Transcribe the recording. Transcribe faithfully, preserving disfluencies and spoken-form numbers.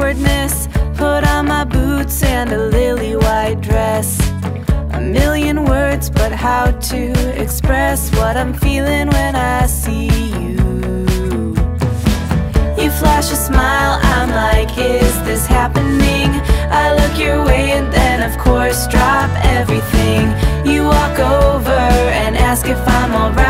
awkwardness, put on my boots and a lily white dress. A million words, but how to express what I'm feeling when I see you. You flash a smile, I'm like, is this happening? I look your way and then of course drop everything. You walk over and ask if I'm alright.